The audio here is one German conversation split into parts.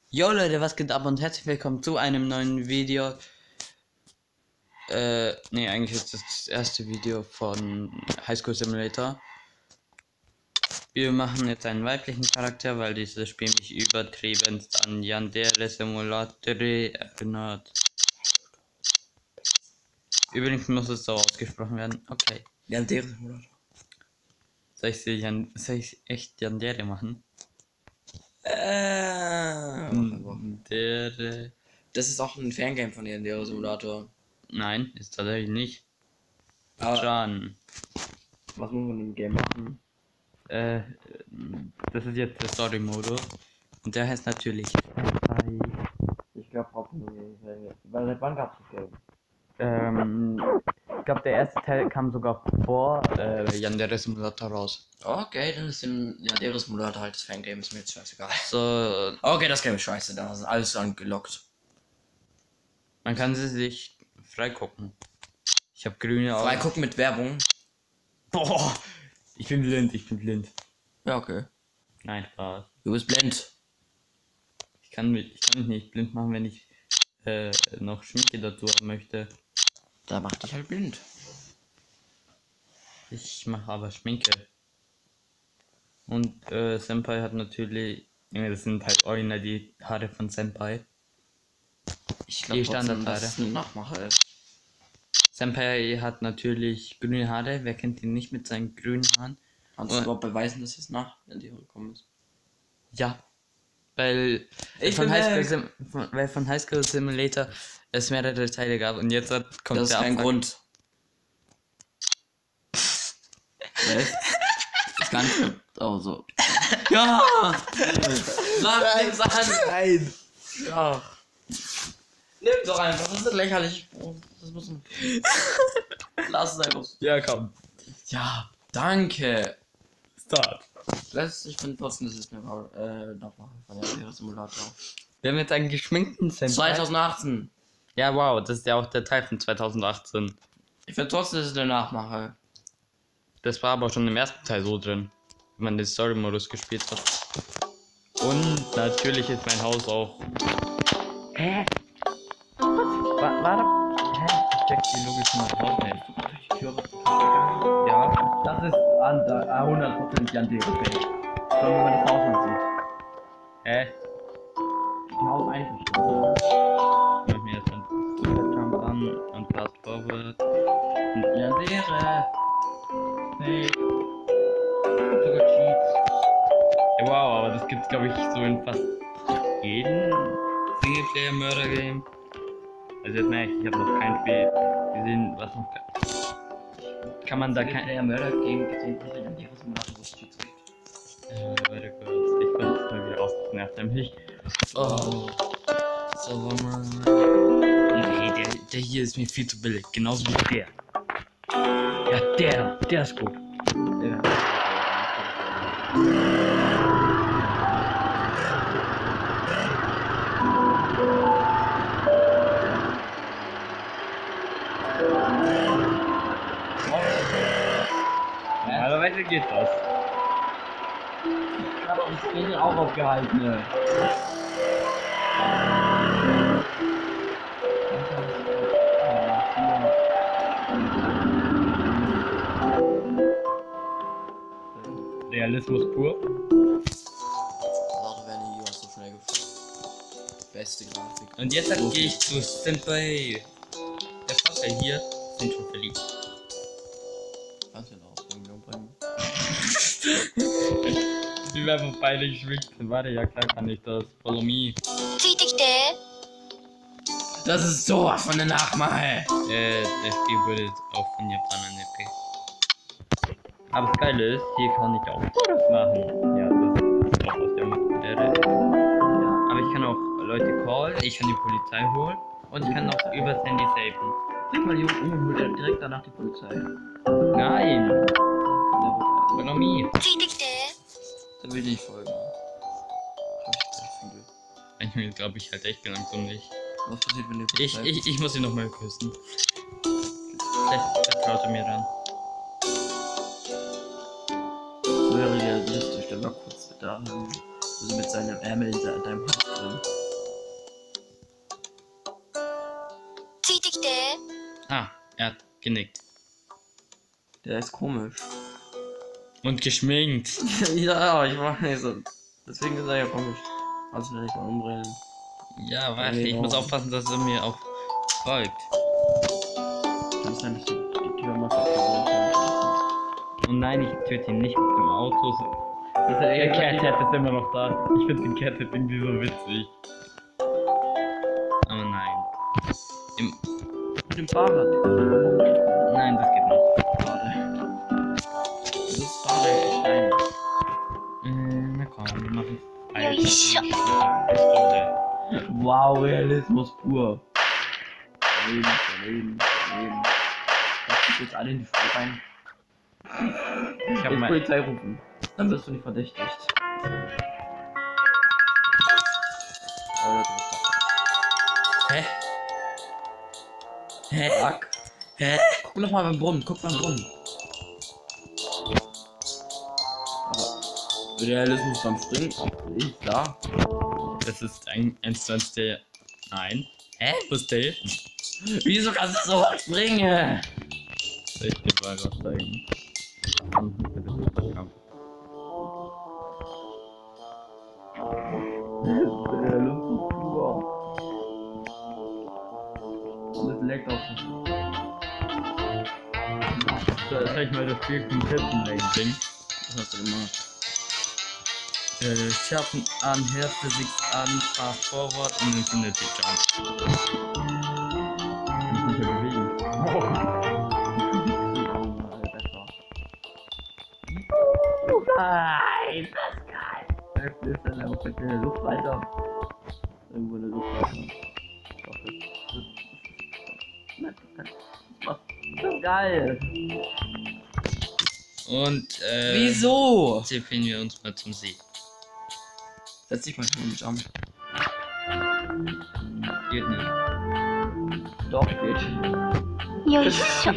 Jo Leute, was geht ab und herzlich willkommen zu einem neuen Video. Eigentlich ist das erste Video von High School Simulator. Wir machen jetzt einen weiblichen Charakter, weil dieses Spiel mich übertrieben an Yandere Simulator erinnert. Übrigens muss es so ausgesprochen werden. Okay. Yandere Simulator. Soll ich echt Yandere machen? Yandere. Das ist auch ein Fangame von Yandere Simulator. Nein, ist tatsächlich nicht. Aber Schon. was muss man im Game machen? Das ist jetzt der Story-Modus. Und der heißt natürlich. Ich glaube Hauptmenü. Weil seit wann gab's das Game? Ich glaube, der erste Teil kam sogar vor Yandere Simulator raus. Okay, dann ist im Yandere Simulator halt das Fangame, ist mir jetzt scheißegal. So, Okay, das Game ist scheiße, da sind alles angelockt. man kann sie sich frei gucken. Ich habe grüne Augen. Frei gucken mit Werbung. Boah, ich bin blind. Ja, okay. Nein, Spaß. Du bist blind. Ich kann mich nicht blind machen, wenn ich noch Schminke dazu haben möchte. Da macht dich halt blind. Ich mache aber Schminke. Und Senpai hat natürlich, das sind halt original die Haare von Senpai. Ich Die glaube trotzdem, Standardhaare. dass es eine Nachmache ist. Senpai hat natürlich grüne Haare. Wer kennt ihn nicht mit seinen grünen Haaren? Kannst du überhaupt beweisen, dass es nach Yandere gekommen ist? Ja, weil von High School Simulator es mehrere Teile gab und jetzt kommt Das ist der kein Abfuck. Grund. Was? Ich kann nicht. Oh, so. Ja! Nimm's an! Nein! Ja. Nimm doch einfach, das ist lächerlich. Oh, das muss man. Lass es einfach. Ja, komm. Ja, danke. Start. Ich finde trotzdem, das ist eine Nachmache von Yandere Simulator. Wir haben jetzt einen geschminkten Senpai. 2018. Ja, wow, das ist ja auch der Teil von 2018. Ich finde trotzdem, das ist eine Nachmache. Das war aber schon im ersten Teil so drin, wenn man den Story-Modus gespielt hat. Und natürlich ist mein Haus auch. Hä? Warte. Hä? Ich check die Logik von meinem Haus nicht. Ja, das ist an 100% Yandere Fake. Schon wenn man das Haus ansieht. Hä? Die Haus einverstanden. Ich mach mir jetzt einen Jump an und fast forward. Und Yandere. Fake. Sogar Cheats. Ja, wow, aber das gibt's glaube ich so in fast jedem Singleplayer-Murder-Game. Also jetzt merke ich habe noch kein Spiel gesehen, was noch kann man da kein Murder-Game gesehen, wo es Yandere Simulator so Cheats gibt. warte kurz, ich konnte es mal wieder raus, das nervt nämlich. Oh. So, wollen wir. Nee, der hier ist mir viel zu billig, genauso wie der. Ja, der ist gut. Ja. Normalerweise geht das. Aber ich bin auch aufgehalten. Ne? Realismus pur. Warte, wenn hier so schnell gefahren. Beste Grafik. Und jetzt gehe ich zu Senpai. Der Vorteil hier sind schon verliebt. Kannst du ihn auch umbringen? Die werden beide geschwickt. Warte, ja klar kann ich das. Follow me. ついてきて Das ist sowas von der Nachmache. Das Spiel wurde auch von Japanern entwickelt. Aber das Geile ist, hier kann ich auch Fotos machen. Ja, das ist auch aus der Modelle. Ja, aber ich kann auch Leute callen, ich kann die Polizei holen und ich kann auch übers Handy safen. Klick mal die Jungen, direkt danach die Polizei. Nein! Follow me. ついてきて Dann will ich nicht folgen. Manchmal glaube ich halt echt langsam nicht. Was passiert, wenn die Polizei... Ich muss ihn nochmal küssen. Vielleicht vertraut er mir dann. Das wäre realistisch, der war kurz da, also mit seinem Ärmel in deinem Haus drin. Ah, er hat genickt. Der ist komisch. Und geschminkt. Ja, ich weiß. Deswegen ist er ja komisch. Also vielleicht mal umdrehen. Ja, warte, ich muss aufpassen, dass er mir auch folgt. Kann sein, dass die Tür mal verkaufen. Und nein, ich töte ihn nicht mit dem Auto. Der Cat-Head ist immer noch da. Ich finde den Cat-Head irgendwie so witzig. Aber nein. Mit dem Fahrrad. Nein, das geht nicht. Schade. Das ist Fahrrad klein. Na komm, wir machen Ja, ich schon. Pistole. Wow, Realismus pur. Daneben. Das geht jetzt alle in die Spur rein. Ich hab Jetzt mal. Polizei rufen. Dann wirst du nicht verdächtigt. Hä? Fuck. Hä? Guck noch mal beim Brunnen. Aber Realismus beim Springen ist da. Das ist ein 1 der. Nein. Hä? Wo ist der? Wieso kannst du so hoch springen? Soll ich dir mal was zeigen? Realismus pur. Und es leckt auch so. Soll ich mal das Spiel zum Tippen bringen? Was hast du gemacht? Schaffen an, Herz Physik an, Fast Forward und Infinity Jump. Mich nicht mehr bewegen. Nein, das ist geil. Das ist dann auch mit der Luft weiter. Irgendwo in der Luft weiter. Das ist geil. Und Wieso? ziehen wir uns mal zum See. Setz dich mal schon mit an. Geht nicht. Doch, geht. Ja, ich schon.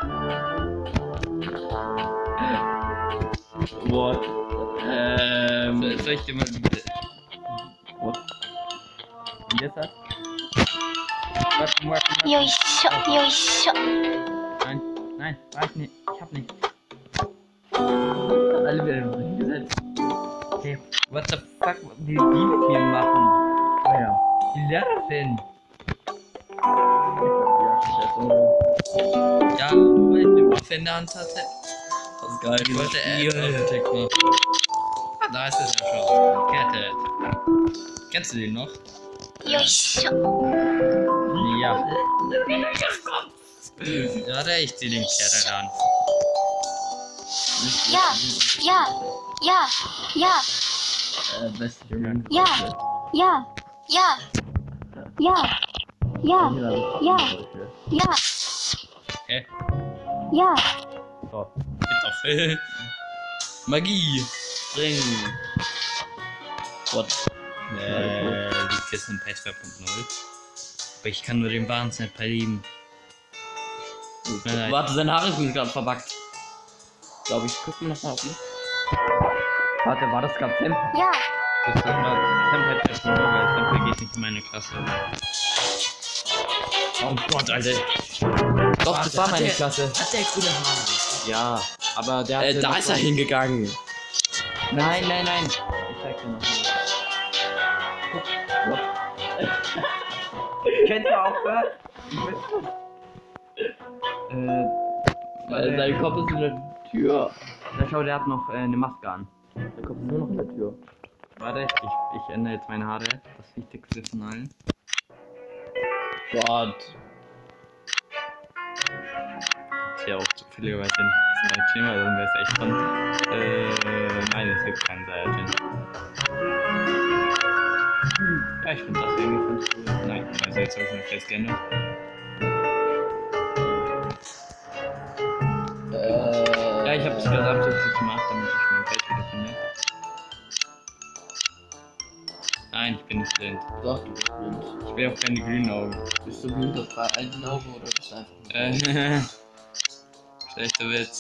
What? Soll ich dir mal bitte. What? Und jetzt hat? Warte. Ja, ich schon. Nein, warte nicht. Ich hab nicht. Alle wieder hingesetzt. Okay, what the fuck, wie die mit mir machen? Ja. Wie Lehrerin. Ja, weil ich den Waffe in der Hand hatte. Das ist geil. Ich wollte Attack machen. Ah, da ist es ja schon. Cat-Head. Kennst du den noch? Ja, ich schon. Ja. Warte, ich zieh den Cat-Head an. Ja. Beste Junge. Ja. Hä? Ja. So, geht auf. Magie. Springen. What? Liegt jetzt in Patch 2.0. Aber ich kann nur den Wahnsinn verlieben. Nein. Warte, sein Haar ist mir gerade verbackt. Glaube ich. Gucken wir nochmal auf ihn. Warte, war das gerade Tempo? Ja. Das war Patch 2.0, weil Tempo geht nicht in meine Klasse. Oh Gott, Alter. Doch, das war meine Klasse. Hat der grüne Haare? Ja, aber der hat. Da ist er hingegangen. Nein. Ich zeig dir noch mal. Könnt ihr aufhören? Sein Kopf ist in der Tür. Da schau, der hat noch eine Maske an. Sein Kopf ist nur noch in der Tür. Warte, ich ändere jetzt meine Haare. Das Wichtigste von allen. Gott. Ist ja auch zufälligerweise nicht Saiyajin, weil dann wäre es echt von. Nein, es gibt keinen Saiyajin. Ja, ich finde das irgendwie ganz cool. Nein, also jetzt habe ich mein Face geändert. Ja, ich habe es gerade absichtlich gemacht, damit ich mein Face wieder finde. Nein, ich bin nicht blind. Doch, du bist blind. Ich will auch keine grünen Augen. Bist du blind auf einen Augen oder bist du einfach Schlechter Witz.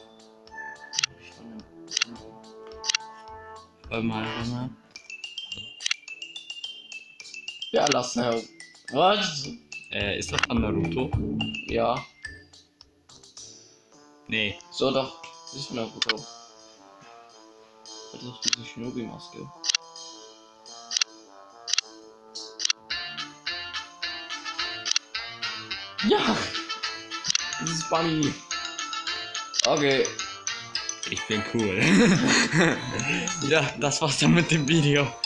Warte mal. Ja, lass mal. Was? Ist das von Naruto? Ja. Nee. So doch. Siehst du noch gut aus. Das ist doch diese Shinobi-Maske. Ja! Das ist Bunny. Okay. Ich bin cool. Ja, das war's dann mit dem Video.